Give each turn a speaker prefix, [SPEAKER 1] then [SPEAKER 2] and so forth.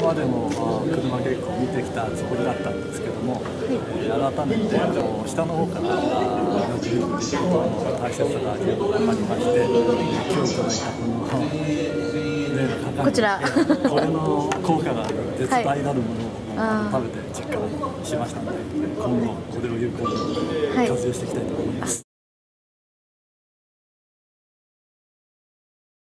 [SPEAKER 1] までも車稽古を見てきたつもりだったんですけども、改めて下の方からよく見るっていうことの大切さが分かりまして、今日いただいたこの例の鏡、
[SPEAKER 2] こちら
[SPEAKER 1] これの効果が絶大なるものを食べて実感しましたので、今後これを有効に活用していきたいと思います。